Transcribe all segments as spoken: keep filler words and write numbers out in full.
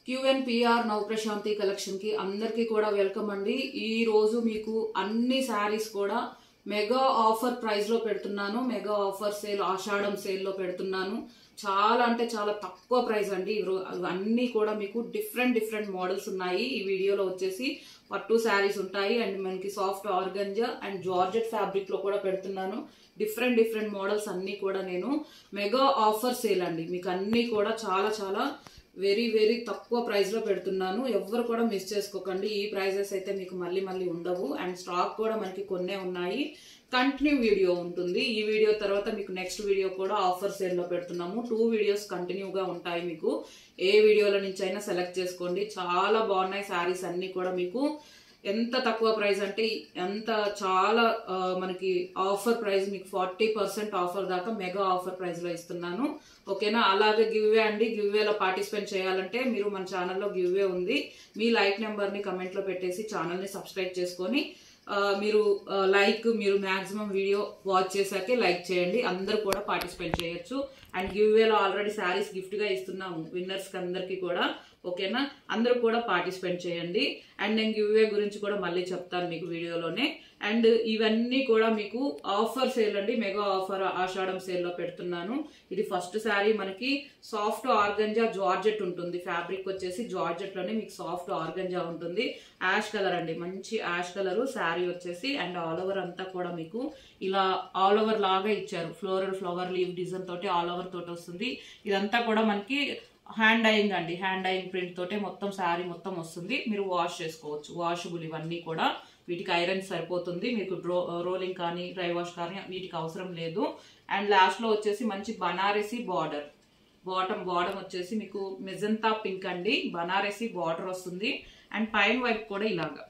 క్యూఎన్పిఆర్ నవ ప్రశాంతి కలెక్షన్ కి అందరికీ కూడా వెల్కమ్ అండి. ఈ రోజు మీకు అన్ని సారీస్ కూడా మెగా ఆఫర్ ప్రైస్ లో పెడుతున్నాను. Mega offer sale, Ashadham sale లో పెడుతున్నాను. చాలా అంటే చాలా తక్కువ ప్రైస్ అండి. అన్ని కూడా మీకు డిఫరెంట్ డిఫరెంట్ మోడల్స్ ఉన్నాయి. ఈ వీడియోలో వచ్చేసి పట్టు శారీస్ ఉంటాయి అండ్ మనకి soft organza and georgette fabric లో కూడా పెడుతున్నాను. డిఫరెంట్ డిఫరెంట్ మోడల్స్ అన్ని కూడా నేను మెగా ఆఫర్ సేల్ అండి. మీకు అన్ని కూడా చాలా చాలా వెరీ వెరీ తక్కువ ప్రైస్ లో పెడుతున్నాను. ఎవరు కూడా మిస్ చేసుకోకండి. ఈ ప్రైజెస్ అయితే మీకు మళ్ళీ మళ్ళీ ఉండవు అండ్ స్టాక్ కూడా మనకి కొన్నే ఉన్నాయి. కంటిన్యూ వీడియో ఉంటుంది. ఈ వీడియో తర్వాత మీకు నెక్స్ట్ వీడియో కూడా ఆఫర్ సేల్ లో పెడుతున్నాము. టూ వీడియోస్ కంటిన్యూగా ఉంటాయి. మీకు ఏ వీడియోల నుంచి అయినా సెలెక్ట్ చేసుకోండి. చాలా బాగున్నాయి శారీస్ అన్ని కూడా. మీకు ఎంత తక్కువ ప్రైస్ అంటే ఎంత చాలా మనకి ఆఫర్ ప్రైస్ మీకు ఫార్టీ పర్సెంట్ ఆఫర్ దాకా మెగా ఆఫర్ ప్రైస్ లో ఇస్తున్నాను. ఓకేనా? అలాగే గివ్వే అండి. గివ్వేలో పార్టిసిపేట్ చేయాలంటే మీరు మన ఛానల్లో గివ్వే ఉంది. మీ లైక్ నెంబర్ ని కమెంట్ లో పెట్టేసి ఛానల్ ని సబ్స్క్రైబ్ చేసుకొని మీరు లైక్ మీరు మాక్సిమం వీడియో వాచ్ చేశాకే లైక్ చేయండి. అందరూ కూడా పార్టిసిపేట్ చేయొచ్చు. అండ్ గివ్వేలో ఆల్రెడీ శారీస్ గిఫ్ట్ గా ఇస్తున్నాము విన్నర్స్ కి అందరికి కూడా. ఓకేనా? అందరూ కూడా పార్టిసిపేట్ చేయండి. అండ్ నేను గివ్వే గురించి కూడా మళ్ళీ చెప్తాను మీకు వీడియోలోనే. అండ్ ఇవన్నీ కూడా మీకు ఆఫర్ సేల్ అండి. మెగా ఆఫర్ ఆషాఢం సేల్ లో పెడుతున్నాను. ఇది ఫస్ట్ శారీ మనకి సాఫ్ట్ ఆర్గంజా జార్జెట్ ఉంటుంది. ఫ్యాబ్రిక్ వచ్చేసి జార్జెట్ లోనే మీకు సాఫ్ట్ ఆర్గంజా ఉంటుంది. యాష్ కలర్ అండి, మంచి యాష్ కలర్ శారీ వచ్చేసి. అండ్ ఆల్ ఓవర్ అంతా కూడా మీకు ఇలా ఆల్ ఓవర్ లాగా ఇచ్చారు. ఫ్లోరల్ ఫ్లవర్ లీవ్ డిజైన్ తోటి ఆల్ ఓవర్ తోటి వస్తుంది. ఇదంతా కూడా మనకి హ్యాండ్ డైయింగ్ అండి. హ్యాండ్ డైయింగ్ ప్రింట్ తోటే మొత్తం శారీ మొత్తం వస్తుంది. మీరు వాష్ చేసుకోవచ్చు. వాషబుల్ ఇవన్నీ కూడా. వీటికి ఐరన్ సరిపోతుంది. మీకు రోలింగ్ కానీ డ్రై వాష్ కానీ వీటికి అవసరం లేదు. అండ్ లాస్ట్ లో వచ్చేసి మంచి బనారసి బార్డర్. బాటమ్ బాటమ్ వచ్చేసి మీకు మెజంతా పింక్ అండి. బనారసి బార్డర్ వస్తుంది. అండ్ పైన వైపు కూడా ఇలాగా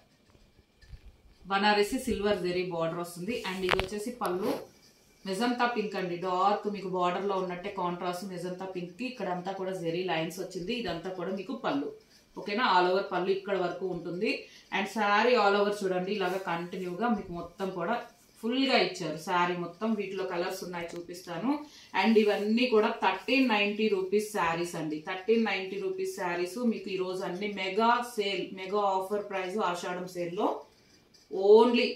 బనారసి సిల్వర్ జెరీ బార్డర్ వస్తుంది. అండ్ ఇది వచ్చేసి పళ్ళు మెజంతా పింక్ అండి. డార్క్ మీకు బార్డర్ లో ఉన్నట్టే కాంట్రాస్ట్ మెజంతా పింక్ కి ఇక్కడ అంతా కూడా జెరీ లైన్స్ వచ్చింది. ఇదంతా కూడా మీకు పళ్ళు. ఓకేనా? ఆల్ ఓవర్ పళ్ళు ఇక్కడ వరకు ఉంటుంది. అండ్ శారీ ఆల్ ఓవర్ చూడండి ఇలాగా కంటిన్యూగా మీకు మొత్తం కూడా ఫుల్ గా ఇచ్చారు శారీ మొత్తం. వీటిలో కలర్స్ ఉన్నాయి, చూపిస్తాను. అండ్ ఇవన్నీ కూడా థర్టీన్ నైన్టీ రూపీస్ శారీస్ అండి. థర్టీన్ నైన్టీ రూపీస్ శారీస్ మీకు ఈ రోజు అన్ని mega sale, mega offer price Ashadham sale లో ఓన్లీ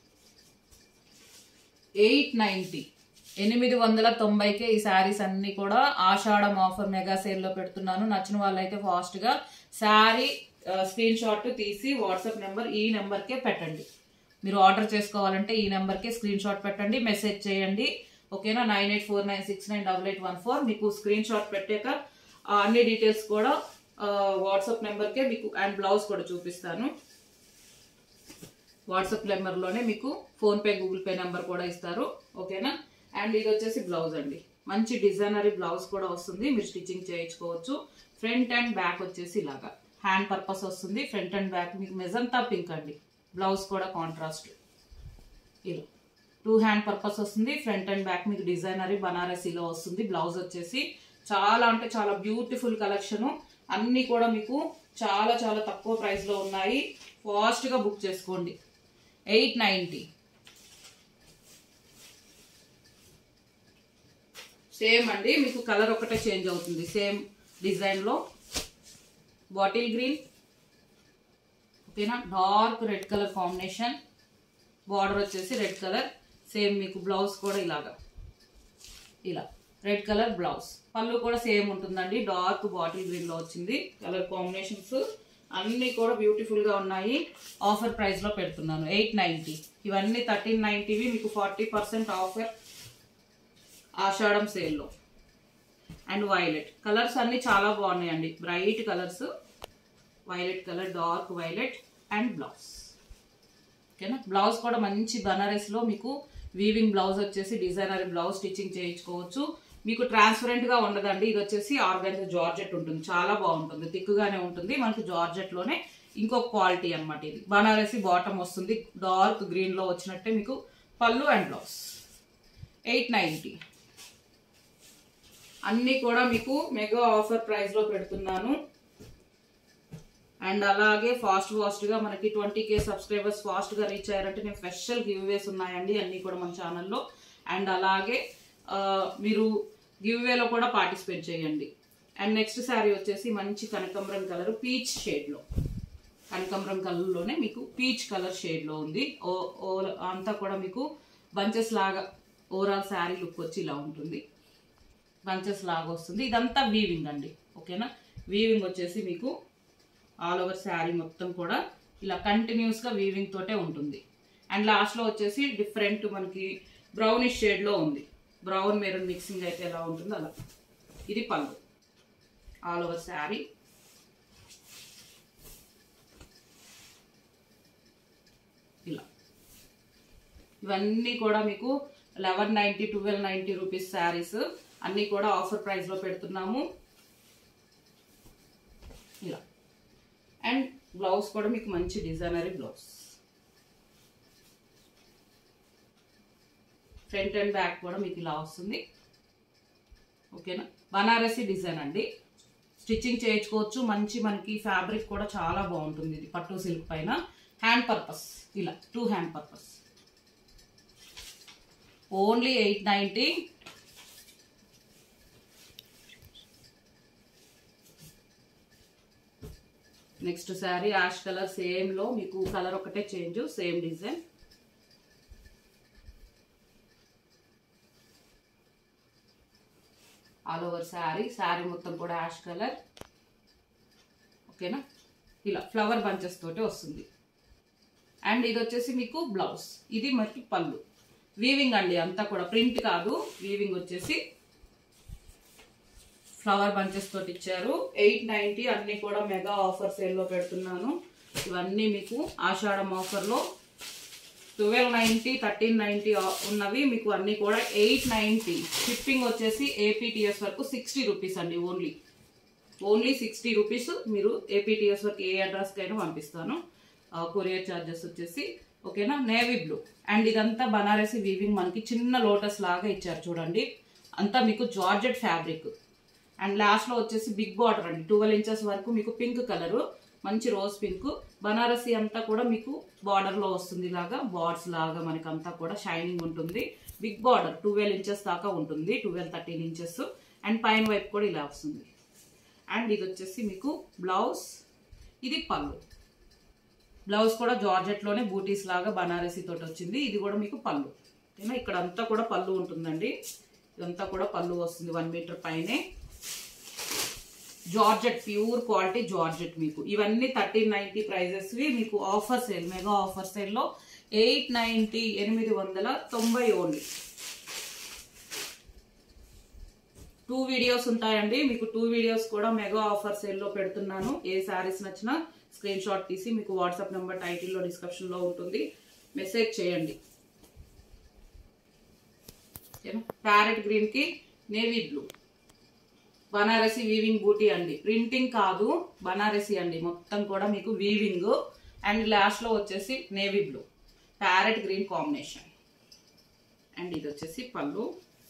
ఎయిట్ నైన్టీ ఎనిమిది వందల తొంభైకే ఈ శారీస్ అన్ని కూడా ఆషాఢం ఆఫర్ మెగా సేల్ లో పెడుతున్నాను. నచ్చిన వాళ్ళైతే ఫాస్ట్ గా శారీ స్క్రీన్ షాట్ తీసి వాట్సాప్ నెంబర్ ఈ నెంబర్ కే పెట్టండి. మీరు ఆర్డర్ చేసుకోవాలంటే ఈ నెంబర్ కే స్క్రీన్ షాట్ పెట్టండి, మెసేజ్ చేయండి. ఓకేనా? Nine eight four nine six nine double eight one four మీకు స్క్రీన్ షాట్ పెట్టాక అన్ని డీటెయిల్స్ కూడా వాట్సాప్ నెంబర్ కే మీకు. అండ్ బ్లౌజ్ కూడా చూపిస్తాను. వాట్సాప్ నెంబర్ లోనే మీకు PhonePe Google Pay number కూడా ఇస్తారు. ఓకేనా? అండ్ ఇది వచ్చేసి బ్లౌజ్ అండి. మంచి డిజైనరీ బ్లౌజ్ కూడా వస్తుంది. మీరు స్టిచ్చింగ్ చేయించుకోవచ్చు. ఫ్రంట్ అండ్ బ్యాక్ వచ్చేసి ఇలాగా హ్యాండ్ పర్పస్ వస్తుంది. ఫ్రంట్ అండ్ బ్యాక్ మీకు మెజంతా పింక్ అండి. బ్లౌజ్ కూడా కాంట్రాస్ట్ ఇలా టూ హ్యాండ్ పర్పస్ వస్తుంది. ఫ్రంట్ అండ్ బ్యాక్ మీకు డిజైనరీ బనారసీలో వస్తుంది. బ్లౌజ్ వచ్చేసి చాలా అంటే చాలా బ్యూటిఫుల్ కలెక్షన్. అన్ని కూడా మీకు చాలా చాలా తక్కువ ప్రైస్ లో ఉన్నాయి. ఫాస్ట్ గా బుక్ చేసుకోండి. ఎయిట్ నైన్టీ సేమ్ అండి. మీకు కలర్ ఒకటే చేంజ్ అవుతుంది. సేమ్ డిజైన్ లో బాటిల్ గ్రీన్. ఓకేనా? Dark red colour combination. Border వచ్చేసి రెడ్ కలర్. సేమ్ మీకు బ్లౌజ్ కూడా ఇలాగా ఇలా రెడ్ కలర్ బ్లౌజ్. పళ్ళు కూడా సేమ్ ఉంటుందండి. డార్క్ బాటిల్ గ్రీన్ లో వచ్చింది. కలర్ కాంబినేషన్స్ అన్ని కూడా బ్యూటిఫుల్ గా ఉన్నాయి. ఆఫర్ ప్రైస్ లో పెడుతున్నాను ఎయిట్ నైన్టీ. ఇవన్నీ థర్టీన్ నైన్టీవి మీకు forty percent offer Ashadham sale లో. అండ్ వైలెట్ కలర్స్ అన్ని చాలా బాగున్నాయండి. Bright colours. Violet colour, dark violet and blouse. ఓకేనా? బ్లౌజ్ కూడా మంచి బనారస్ లో మీకు వీవింగ్ బ్లౌజ్ వచ్చేసి డిజైనర్ బ్లౌజ్ స్టిచ్చింగ్ చేయించుకోవచ్చు. మీకు ట్రాన్స్పరెంట్ గా ఉండదండి. ఇది వచ్చేసి ఆర్గాన్జా జార్జెట్ ఉంటుంది. చాలా బాగుంటుంది. థిక్గానే ఉంటుంది. మనకి జార్జెట్ లోనే ఇంకొక క్వాలిటీ అనమాట. ఇది బనారసి బాటమ్ వస్తుంది. డార్క్ గ్రీన్ లో వచ్చినట్టే మీకు పళ్ళు అండ్ బ్లౌజ్. ఎయిట్ నైన్టీ అన్ని కూడా మీకు మెగా ఆఫర్ ప్రైస్ లో పెడుతున్నాను. అండ్ అలాగే ఫాస్ట్ ఫాస్ట్ గా మనకి ట్వంటీ కే సబ్స్క్రైబర్స్ ఫాస్ట్ గా రీచ్ అయ్యారంటే నేను స్పెషల్ గివ్ వేస్ ఉన్నాయండి అన్ని కూడా మన ఛానల్లో. అండ్ అలాగే మీరు గివ్ వేలో కూడా పార్టిసిపేట్ చేయండి. అండ్ నెక్స్ట్ శారీ వచ్చేసి మంచి కనకాంబరం కలర్ పీచ్ షేడ్ లో, కనకాంబరం కలర్ లోనే మీకు పీచ్ కలర్ షేడ్ లో ఉంది. ఓ అంతా కూడా మీకు బంచెస్ లాగా ఓవరాల్ శారీ లుక్ వచ్చి ఇలా ఉంటుంది, బంచెస్ లాగా వస్తుంది. ఇదంతా వీవింగ్ అండి, ఓకేనా. వీవింగ్ వచ్చేసి మీకు ఆల్ ఓవర్ శారీ మొత్తం కూడా ఇలా కంటిన్యూస్ గా వీవింగ్ తోటే ఉంటుంది. అండ్ లాస్ట్ లో వచ్చేసి డిఫరెంట్ మనకి బ్రౌనిష్ షేడ్ లో ఉంది, బ్రౌన్ మెరూన్ మిక్సింగ్ అయితే ఎలా ఉంటుందో అలా. ఇది పళ్ళు, ఆల్ ఓవర్ శారీ. ఇలా ఇవన్నీ కూడా మీకు eleven ninety twelve ninety rupees saris అన్ని కూడా ఆఫర్ ప్రైస్ లో పెడుతున్నాము. ఇలా అండ్ బ్లౌజ్ కూడా మీకు మంచి డిజైనరీ బ్లౌజ్, ఫ్రంట్ అండ్ బ్యాక్ కూడా మీకు ఇలా వస్తుంది, ఓకేనా. బనారసి డిజైన్ అండి, స్టిచ్చింగ్ చేయించుకోవచ్చు. మంచి మనకి ఫ్యాబ్రిక్ కూడా చాలా బాగుంటుంది. ఇది పట్టు సిల్క్ పైన హ్యాండ్ పర్పస్, ఇలా two hand purpose, only eight ninety. Next sari ash colour, same లో మీకు కలర్ ఒకటే change, same design. All over sari, sari మొత్తం కూడా యాష్ కలర్, ఓకేనా. ఇలా ఫ్లవర్ బంచెస్ తోటి వస్తుంది. అండ్ ఇది వచ్చేసి మీకు బ్లౌజ్, ఇది మనకి పళ్ళు. వీవింగ్ అండి అంతా కూడా, ప్రింట్ కాదు, వీవింగ్ వచ్చేసి ఫ్లవర్ బంచెస్ తోటి ఇచ్చారు. ఎయిట్ నైన్టీ అన్ని కూడా మెగా ఆఫర్ సేల్ లో పెడుతున్నాను. ఇవన్నీ మీకు ఆషాఢం ఆఫర్ లో ట్వెల్వ్ నైన్టీ థర్టీన్ నైన్టీ ఉన్నవి మీకు అన్ని కూడా ఎయిట్ నైన్టీ. షిప్పింగ్ వచ్చేసి ఏపీటీఎస్ వరకు సిక్స్టీ రూపీస్ అండి, ఓన్లీ ఓన్లీ సిక్స్టీ రూపీస్. మీరు ఏపీటీఎస్ వరకు ఏ అడ్రస్ కైనా పంపిస్తాను. కొరియర్ ఛార్జెస్ వచ్చేసి, ఓకేనా. నేవీ బ్లూ అండ్ ఇదంతా బనారసి వీవింగ్, మనకి చిన్న లోటస్ లాగా ఇచ్చారు చూడండి, అంతా మీకు జార్జెట్ ఫ్యాబ్రిక్. అండ్ లాస్ట్ లో వచ్చేసి బిగ్ బార్డర్ అండి, ట్వెల్వ్ ఇంచెస్ వరకు మీకు పింక్ కలరు, మంచి రోజ్ పింక్. బనారసి అంతా కూడా మీకు బార్డర్ లో వస్తుంది, లాగా బార్డ్స్ లాగా మనకి అంతా కూడా షైనింగ్ ఉంటుంది. బిగ్ బార్డర్ ట్వెల్వ్ ఇంచెస్ దాకా ఉంటుంది, ట్వెల్వ్ థర్టీన్ ఇంచెస్. అండ్ పైన వైపు కూడా ఇలా వస్తుంది. అండ్ ఇది వచ్చేసి మీకు బ్లౌజ్, ఇది పళ్ళు. బ్లౌజ్ కూడా జార్జెట్ లోనే బూటీస్ లాగా బనారసి తోటి వచ్చింది. ఇది కూడా మీకు పళ్ళు, ఓకేనా. ఇక్కడ అంతా కూడా పళ్ళు ఉంటుందండి, ఇదంతా కూడా పళ్ళు వస్తుంది వన్ మీటర్ పైనే. Georgette, pure quality georgette. మీకు ఇవన్నీ థర్టీన్ నైన్టీ ప్రైజెస్ మీకు offer sale, mega offer sale లో ఎయిట్ నైన్టీ, ఎనిమిది వందల తొంభై ఓన్లీ. టూ వీడియోస్ ఉంటాయండి మీకు, టూ వీడియోస్ కూడా మెగా ఆఫర్ సేల్ లో పెడుతున్నాను. ఏ శారీస్ నచ్చినా స్క్రీన్ షాట్ తీసి మీకు వాట్సాప్ నెంబర్ టైటిల్ లో డిస్క్రిప్షన్ లో ఉంటుంది, మెసేజ్ చేయండి. ప్యారెట్ గ్రీన్ కి నేవీ బ్లూ, బనారసి వీవింగ్ బూటీ అండి, ప్రింటింగ్ కాదు బనారసి అండి, మొత్తం కూడా మీకు వీవింగ్. అండ్ లాస్ట్ లో వచ్చేసి navy blue, parrot green combination. And ఇది వచ్చేసి పళ్ళు,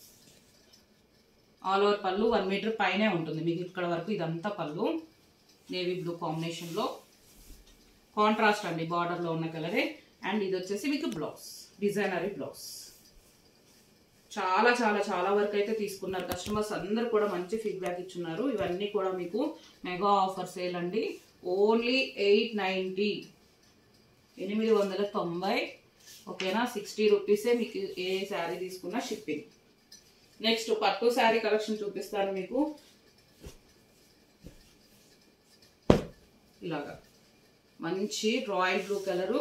ఆల్ ఓవర్ పళ్ళు వన్ మీటర్ పైనే ఉంటుంది మీకు ఇక్కడ వరకు. ఇదంతా పళ్ళు నేవీ బ్లూ కాంబినేషన్ లో, కాంట్రాస్ట్ అండి బార్డర్ లో ఉన్న కలరే. అండ్ ఇది వచ్చేసి మీకు బ్లౌజ్, డిజైనరీ బ్లౌజ్. చాలా చాలా చాలా వరకు అయితే తీసుకున్నారు కస్టమర్స్, అందరు కూడా మంచి ఫీడ్బ్యాక్ ఇచ్చున్నారు. ఇవన్నీ కూడా మీకు మెగా ఆఫర్ సేల్ అండి, ఓన్లీ ఎయిట్ నైన్టీ, ఎనిమిది వందల తొంభై, ఓకేనా. సిక్స్టీ రూపీసే మీకు ఏ శారీ తీసుకున్నా షిప్పింగ్. నెక్స్ట్ పట్టు శారీ కలెక్షన్ చూపిస్తాను మీకు. ఇలాగా మంచి రాయల్ బ్లూ కలరు,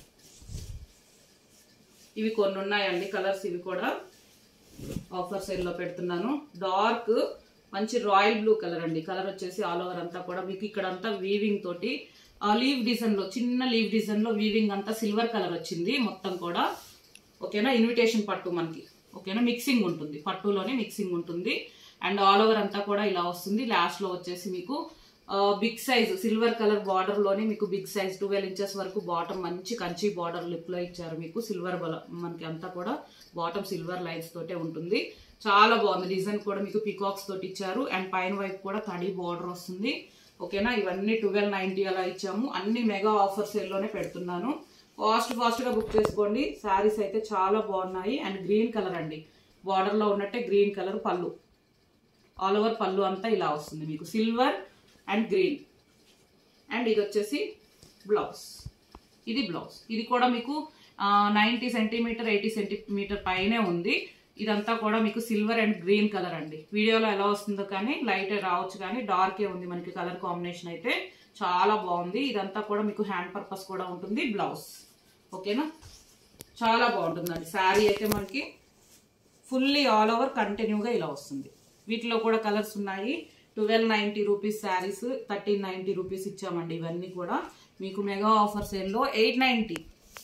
ఇవి కొన్ని ఉన్నాయండి కలర్స్, ఇవి కూడా ఆఫర్ సేల్ లో పెడుతున్నాను. డార్క్ మంచి రాయల్ బ్లూ కలర్ అండి, కలర్ వచ్చేసి ఆల్ ఓవర్ అంతా కూడా మీకు ఇక్కడ అంతా వీవింగ్ తోటి లీవ్ డిజైన్ లో, చిన్న లీవ్ డిజైన్ లో వీవింగ్ అంతా సిల్వర్ కలర్ వచ్చింది మొత్తం కూడా, ఓకేనా. ఇన్విటేషన్ పట్టు మనకి, ఓకేనా. మిక్సింగ్ ఉంటుంది, పట్టులోనే మిక్సింగ్ ఉంటుంది. అండ్ ఆల్ ఓవర్ అంతా కూడా ఇలా వస్తుంది. లాస్ట్ లో వచ్చేసి మీకు big size silver colour border లోనే మీకు బిగ్ సైజ్ ట్వెల్వ్ ఇంచెస్ వరకు బాటమ్, మంచి కంచి బార్డర్ లిప్ లో ఇచ్చారు మీకు. సిల్వర్ మనకి అంతా కూడా బాటమ్ సిల్వర్ లైన్స్ తోటే ఉంటుంది. చాలా బాగుంది డిజైన్ కూడా మీకు పికాక్స్ తోటి ఇచ్చారు. అండ్ పైన వైపు కూడా తడి బార్డర్ వస్తుంది, ఓకేనా. ఇవన్నీ ట్వెల్వ్ నైన్టీ అలా ఇచ్చాము. అన్ని మెగా ఆఫర్ సేల్ లోనే పెడుతున్నాను. ఫాస్ట్ ఫాస్ట్ గా బుక్ చేసుకోండి. శారీస్ అయితే చాలా బాగున్నాయి. అండ్ గ్రీన్ కలర్ అండి, బార్డర్ లో ఉన్నట్టే గ్రీన్ కలర్ పళ్ళు, ఆల్ ఓవర్ పళ్ళు అంతా ఇలా వస్తుంది మీకు సిల్వర్ అండ్ గ్రీన్. అండ్ ఇది వచ్చేసి బ్లౌజ్, ఇది బ్లౌజ్. ఇది కూడా మీకు నైంటీ సెంటీమీటర్ ఎయిటీ సెంటీమీటర్ పైనే ఉంది. ఇదంతా కూడా మీకు సిల్వర్ అండ్ గ్రీన్ కలర్ అండి. వీడియోలో ఎలా వస్తుందో కానీ లైట్ రావచ్చు, కానీ డార్కే ఉంది మనకి కలర్ కాంబినేషన్ అయితే చాలా బాగుంది. ఇదంతా కూడా మీకు హ్యాండ్ పర్పస్ కూడా ఉంటుంది. బ్లౌజ్ ఓకేనా, చాలా బాగుంటుందండి. శారీ అయితే మనకి ఫుల్లీ ఆల్ ఓవర్ కంటిన్యూగా ఇలా వస్తుంది. వీటిలో కూడా కలర్స్ ఉన్నాయి. Twelve ninety rupees saris thirteen ninety rupees ఇచ్చామండి. ఇవన్నీ కూడా మీకు మెగా ఆఫర్ సేల్లో eight ninety.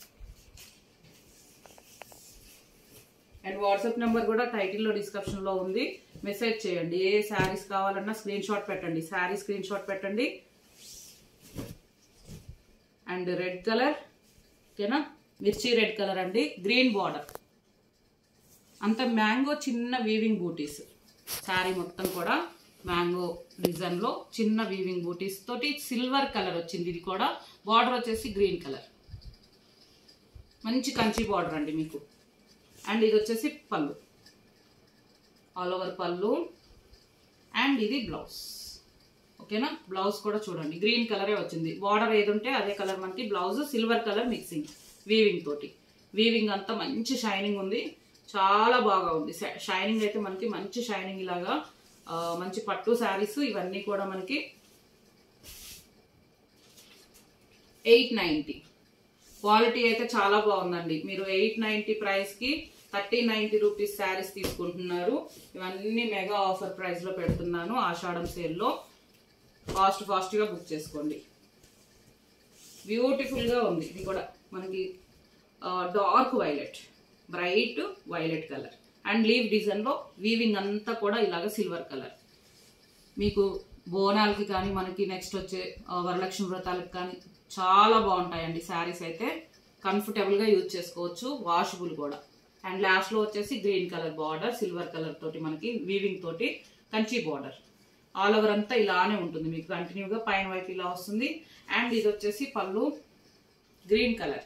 And WhatsApp number కూడా టైటిల్లో డిస్క్రిప్షన్లో ఉంది. మెసేజ్ చేయండి. ఏ శారీస్ కావాలన్నా స్క్రీన్ షాట్ పెట్టండి. శారీ స్క్రీన్ షాట్ పెట్టండి. అండ్ రెడ్ కలర్ ఓకేనా, మిర్చి రెడ్ కలర్ అండి. గ్రీన్ బార్డర్ అంత మ్యాంగో చిన్న వీవింగ్ బూటీస్. శారీ మొత్తం కూడా మ్యాంగో డిజైన్లో చిన్న వీవింగ్ బూటీస్ తోటి సిల్వర్ కలర్ వచ్చింది. ఇది కూడా బార్డర్ వచ్చేసి గ్రీన్ కలర్, మంచి కంచి బార్డర్ అండి మీకు. అండ్ ఇది వచ్చేసి పళ్ళు, ఆల్ ఓవర్ పళ్ళు. అండ్ ఇది బ్లౌజ్ ఓకేనా. బ్లౌజ్ కూడా చూడండి గ్రీన్ కలరే వచ్చింది. బార్డర్ ఏది ఉంటే అదే కలర్ మనకి blouse. Silver colour mixing weaving తోటి. వీవింగ్ అంతా మంచి షైనింగ్ ఉంది, చాలా బాగా ఉంది. షైనింగ్ అయితే మనకి మంచి షైనింగ్ ఇలాగా మంచి పట్టు శారీస్ ఇవన్నీ కూడా మనకి ఎయిట్ నైంటీ. క్వాలిటీ అయితే చాలా బాగుందండి. మీరు ఎయిట్ నైంటీ ప్రైస్కి థర్టీన్ నైంటీ రూపీస్ శారీస్ తీసుకుంటున్నారు. ఇవన్నీ మెగా ఆఫర్ ప్రైస్లో పెడుతున్నాను ఆషాఢం సేల్లో. ఫాస్ట్ ఫాస్ట్గా బుక్ చేసుకోండి. బ్యూటిఫుల్గా ఉంది. ఇది కూడా మనకి dark violet, bright violet colour. And leave డిజైన్లో వీవింగ్ అంతా కూడా ఇలాగ సిల్వర్ కలర్. మీకు బోనాలకి కానీ మనకి నెక్స్ట్ వచ్చే వరలక్ష్మి వ్రతాలకు కానీ చాలా బాగుంటాయండి శారీస్ అయితే. కంఫర్టబుల్గా యూజ్ చేసుకోవచ్చు, వాషబుల్ కూడా. అండ్ లాస్ట్లో వచ్చేసి green colour border, silver colour తోటి మనకి వీవింగ్ తోటి కంచి బార్డర్. ఆల్ ఓవర్ అంతా ఇలానే ఉంటుంది మీకు కంటిన్యూగా. పైన వైపు ఇలా వస్తుంది. అండ్ ఇది వచ్చేసి పళ్ళు green colour.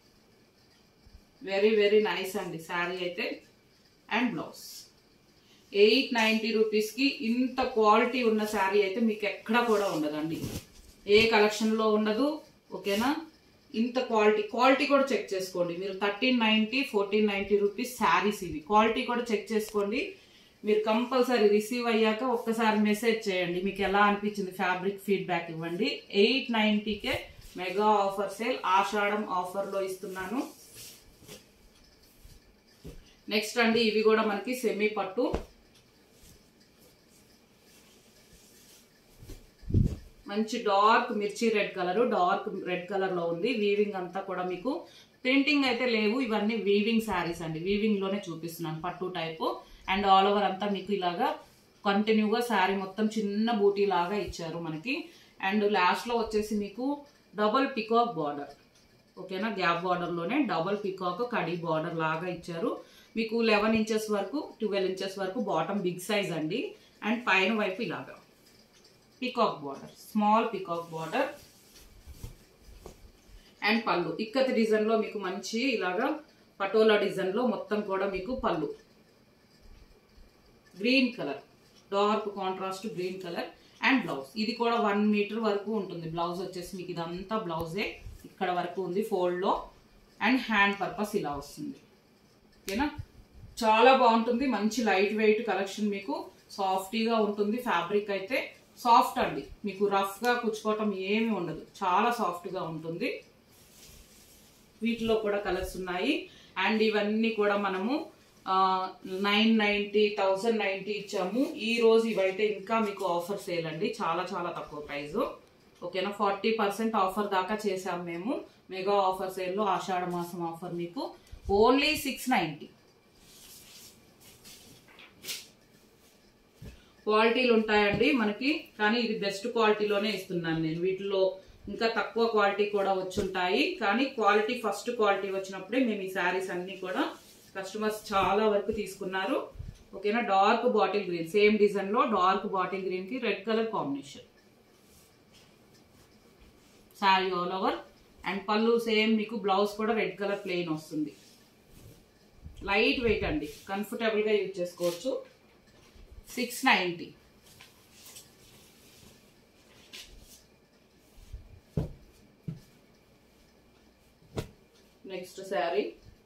Very very nice అండి శారీ అయితే. అండ్ బ్లౌజ్ ఎయిట్ నైంటీ రూపీస్కి ఇంత క్వాలిటీ ఉన్న శారీ అయితే మీకు ఎక్కడా కూడా ఉండదండి. ఏ కలెక్షన్లో ఉండదు ఓకేనా. ఇంత క్వాలిటీ క్వాలిటీ కూడా చెక్ చేసుకోండి మీరు. Thirteen ninety fourteen ninety rupees saris ఇవి. క్వాలిటీ కూడా చెక్ చేసుకోండి. మీరు కంపల్సరీ రిసీవ్ అయ్యాక ఒక్కసారి మెసేజ్ చేయండి మీకు ఎలా అనిపించింది, ఫ్యాబ్రిక్ ఫీడ్బ్యాక్ ఇవ్వండి. ఎయిట్ నైంటీకే మెగా ఆఫర్ సేల్ ఆషాఢం ఆఫర్లో ఇస్తున్నాను. నెక్స్ట్ అండి ఇవి కూడా మనకి సెమీ పట్టు. మంచి డార్క్ మిర్చి red colour, dark red colour లో ఉంది. వీవింగ్ అంతా కూడా మీకు ప్రింటింగ్ అయితే లేవు. ఇవన్నీ వీవింగ్ శారీస్ అండి. వీవింగ్ లోనే చూపిస్తున్నాను పట్టు టైపు. అండ్ ఆల్ ఓవర్ అంతా మీకు ఇలాగా కంటిన్యూగా శారీ మొత్తం చిన్న బూటీ లాగా ఇచ్చారు మనకి. అండ్ లాస్ట్ లో వచ్చేసి మీకు డబుల్ పికాక్ బార్డర్ ఓకేనా. గ్యాప్ బార్డర్ లోనే డబుల్ పికాక్ కడీ బార్డర్ లాగా ఇచ్చారు మీకు. లెవెన్ ఇంచెస్ వరకు ట్వెల్వ్ ఇంచెస్ వరకు బాటమ్ బిగ్ సైజ్ అండి. అండ్ పైన వైపు ఇలాగా peacock border, small peacock border. And పళ్ళు ఇక్కత్ డిజైన్ లో మీకు మంచి ఇలాగా పటోలా డిజైన్ లో మొత్తం కూడా మీకు పళ్ళు green colour, dark contrast green colour. And blouse ఇది కూడా వన్ మీటర్ వరకు ఉంటుంది. బ్లౌజ్ వచ్చేసి మీకు ఇదంతా బ్లౌజే ఇక్కడ వరకు ఉంది ఫోల్డ్ లో. అండ్ హ్యాండ్ పర్పస్ ఇలా వస్తుంది ఓకేనా. చాలా బాగుంటుంది. మంచి లైట్ వెయిట్ కలెక్షన్. మీకు సాఫ్టీగా ఉంటుంది. ఫ్యాబ్రిక్ అయితే సాఫ్ట్ అండి. మీకు రఫ్ గా కుచ్చుకోవటం ఏమి ఉండదు, చాలా సాఫ్ట్ గా ఉంటుంది. వీటిలో కూడా కలర్స్ ఉన్నాయి. అండ్ ఇవన్నీ కూడా మనము నైన్ నైన్టీ థౌజండ్ నైన్టీ ఇచ్చాము. ఈ రోజు ఇవైతే ఇంకా మీకు ఆఫర్ సేల్ అండి. చాలా చాలా తక్కువ ప్రైస్ ఓకేనా. ఫార్టీ పర్సెంట్ ఆఫర్ దాకా చేసాము మేము మెగా ఆఫర్ సేల్లో. ఆషాఢ మాసం ఆఫర్ మీకు ఓన్లీ సిక్స్ నైన్టీ. క్వాలిటీలు ఉంటాయండి మనకి, కానీ ఇది బెస్ట్ క్వాలిటీలోనే ఇస్తున్నాను నేను. వీటిలో ఇంకా తక్కువ క్వాలిటీ కూడా వచ్చుంటాయి, కానీ క్వాలిటీ ఫస్ట్ క్వాలిటీ వచ్చినప్పుడే మేము ఈ శారీస్ అన్ని కూడా కస్టమర్స్ చాలా వరకు తీసుకున్నారు ఓకేనా. Dark bottle green same design లో డార్క్ బాటిల్ గ్రీన్ కి red colour combination sari all over. And పళ్ళు సేమ్ మీకు. బ్లౌజ్ కూడా రెడ్ కలర్ ప్లెయిన్ వస్తుంది. లైట్ వెయిట్ అండి, కంఫర్టబుల్ గా యూజ్ చేసుకోవచ్చు. Six ninety. నెక్స్ట్ శారీ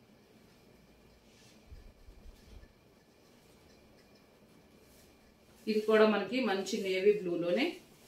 ఇది కూడా మనకి మంచి నేవీ బ్లూలోనే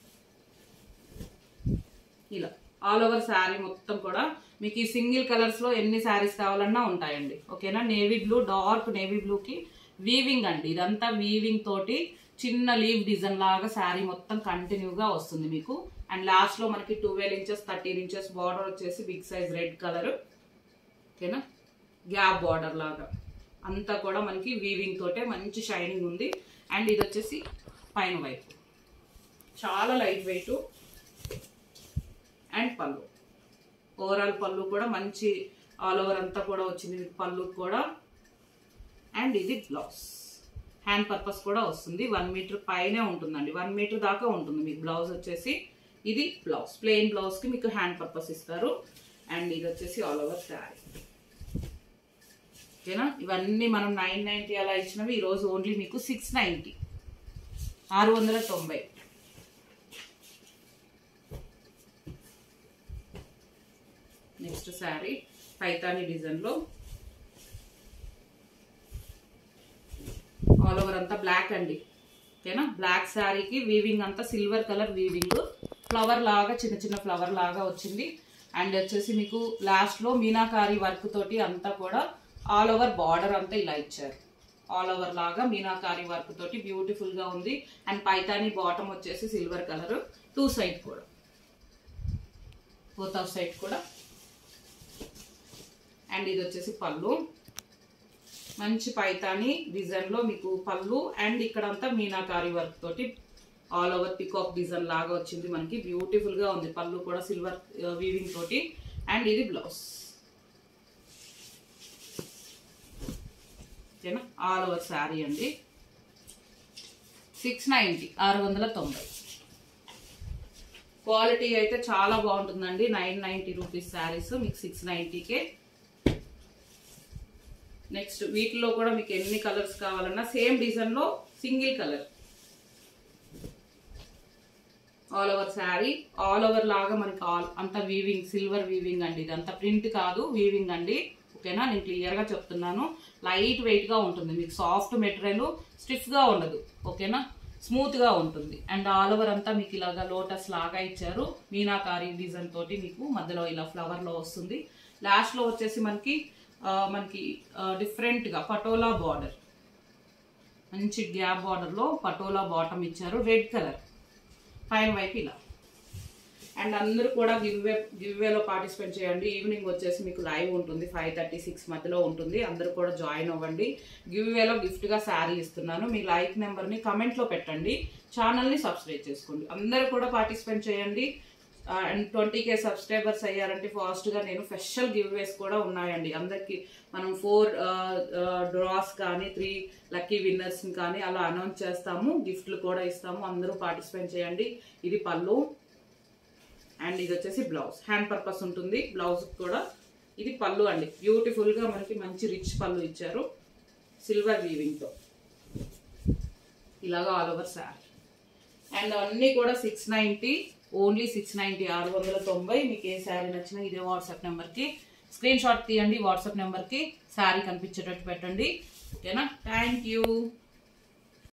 ఇలా ఆల్ ఓవర్ శారీ మొత్తం కూడా మీకు ఈ సింగిల్ కలర్స్ లో ఎన్ని శారీస్ కావాలన్నా ఉంటాయండి. ఓకేనా, navy blue, dark navy blue కి వీవింగ్ అండి. ఇదంతా వీవింగ్ తోటి చిన్న లీవ్ డిజైన్ లాగా శారీ మొత్తం కంటిన్యూగా వస్తుంది మీకు. అండ్ లాస్ట్ లో మనకి twelve inches thirteen inches border వచ్చేసి బిగ్ సైజ్ రెడ్ కలర్. ఓకేనా, గ్యాప్ బార్డర్ లాగా అంతా కూడా మనకి వీవింగ్ తోటే మంచి షైనింగ్ ఉంది. అండ్ ఇది వచ్చేసి పైన వైపు చాలా లైట్ వెయిట్. అండ్ పళ్ళు ఓవరాల్ పళ్ళు కూడా మంచి ఆల్ ఓవర్ అంతా కూడా వచ్చింది పళ్ళు కూడా. అండ్ ఇది బ్లౌజ్ హ్యాండ్ పర్పస్ కూడా వస్తుంది. వన్ మీటర్ పైనే ఉంటుందండి, వన్ మీటర్ దాకా ఉంటుంది మీకు బ్లౌజ్ వచ్చేసి. ఇది బ్లౌజ్ ప్లెయిన్ బ్లౌజ్ కి మీకు హ్యాండ్ పర్పస్ ఇస్తారు. అండ్ ఇది వచ్చేసి ఆల్ ఓవర్ శారీ. ఓకేనా, ఇవన్నీ మనం నైన్ నైన్టీ అలా ఇచ్చినవి ఈరోజు ఓన్లీ మీకు సిక్స్ నైన్టీ ఆరు వందల తొంభై. నెక్స్ట్ శారీ పైతాని డిజైన్ లో ఆల్ ఓవర్ అంతా బ్లాక్ అండి. ఓకేనా, బ్లాక్ శారీకి వీవింగ్ అంతా సిల్వర్ కలర్ వీవింగ్, ఫ్లవర్ లాగా చిన్న చిన్న ఫ్లవర్ లాగా వచ్చింది. అండ్ వచ్చేసి మీకు లాస్ట్ లో మీనాకారి వర్క్ తోటి అంతా కూడా ఆల్ ఓవర్ బార్డర్ అంతా ఇలా ఇచ్చారు. ఆల్ ఓవర్ లాగా మీనాకారి వర్క్ తోటి బ్యూటిఫుల్ గా ఉంది. అండ్ పైతాని బాటమ్ వచ్చేసి సిల్వర్ కలర్, టూ సైడ్ కూడా బోత్ ఆఫ్ సైడ్ కూడా. అండ్ ఇది వచ్చేసి పళ్ళు, మంచి పైతాని డిజైన్ లో మీకు పళ్ళు. అండ్ ఇక్కడంతా మీనాకారి వర్క్ తోటి ఆల్ ఓవర్ పికాక్ డిజైన్ లాగా వచ్చింది మనకి. బ్యూటిఫుల్ గా ఉంది పళ్ళు కూడా సిల్వర్ వీవింగ్ తోటి. అండ్ ఇది బ్లౌజ్. ఓకేనా, ఆల్ ఓవర్ శారీ అండి. సిక్స్ నైన్టీ ఆరు వందల తొంభై. క్వాలిటీ అయితే చాలా బాగుంటుందండి. నైన్ నైన్టీ రూపీస్ శారీస్ మీకు సిక్స్ నైన్టీకే. నెక్స్ట్ వీటిలో కూడా మీకు ఎన్ని కలర్స్ కావాలన్నా సేమ్ డిజైన్ లో single colour all over sari. All over లాగా మనకి ఆల్ అంతా వీవింగ్ సిల్వర్ వీవింగ్ అండి. ఇదంతా ప్రింట్ కాదు వీవింగ్ అండి. ఓకేనా, నేను క్లియర్ గా చెప్తున్నాను. లైట్ వెయిట్ గా ఉంటుంది మీకు, సాఫ్ట్ మెటీరియల్, స్టిఫ్ గా ఉండదు. ఓకేనా, స్మూత్ గా ఉంటుంది. అండ్ ఆల్ ఓవర్ అంతా మీకు ఇలాగా లోటస్ లాగా ఇచ్చారు. మీనాకారి డిజైన్ తోటి మీకు మధ్యలో ఇలా ఫ్లవర్ లో వస్తుంది. లాస్ట్ లో వచ్చేసి మనకి మనకి డిఫరెంట్ గా పటోలా బార్డర్, మంచి గ్యాప్ బార్డర్ లో పటోలా బాటమ్ ఇచ్చారు రెడ్ కలర్ పైన వైపు ఇలా. అండ్ అందరూ కూడా గివ్ వే గివ్ వేలో పార్టిసిపేట్ చేయండి. ఈవినింగ్ వచ్చేసి మీకు లైవ్ ఉంటుంది, ఫైవ్ థర్టీ సిక్స్ మధ్యలో ఉంటుంది. అందరూ కూడా జాయిన్ అవ్వండి. గివ్ వేలో గిఫ్ట్ గా శారీ ఇస్తున్నాను. మీ లైక్ నెంబర్ ని కమెంట్ లో పెట్టండి. ఛానల్ ని సబ్స్క్రైబ్ చేసుకోండి. అందరూ కూడా పార్టిసిపేట్ చేయండి. అండ్ ట్వంటీ కే సబ్స్క్రైబర్స్ అయ్యారంటే ఫాస్ట్ గా నేను స్పెషల్ గివ్ వేస్ కూడా ఉన్నాయండి. అందరికి మనం ఫోర్ డ్రాస్ కానీ త్రీ లక్కీ విన్నర్స్ కానీ అలా అనౌన్స్ చేస్తాము. గిఫ్ట్లు కూడా ఇస్తాము. అందరూ పార్టిసిపేట్ చేయండి. ఇది పళ్ళు. అండ్ ఇది వచ్చేసి బ్లౌజ్ హ్యాండ్ పర్పస్ ఉంటుంది బ్లౌజ్ కూడా. ఇది పళ్ళు అండి. బ్యూటిఫుల్ గా మనకి మంచి రిచ్ పళ్ళు ఇచ్చారు సిల్వర్ వీవింగ్ తో ఇలాగా ఆల్ ఓవర్ శారీ. అండ్ అన్ని కూడా six ninety only six ninety ఆరు వందల తొంభై. మీకు ఏ శారీ నచ్చినా ఇదే వాట్సాప్ నెంబర్ కి స్క్రీన్ షాట్ తీయండి. వాట్సాప్ నెంబర్ కి శారీ కనిపించేటట్టు పెట్టండి. ఓకేనా, థ్యాంక్ యూ.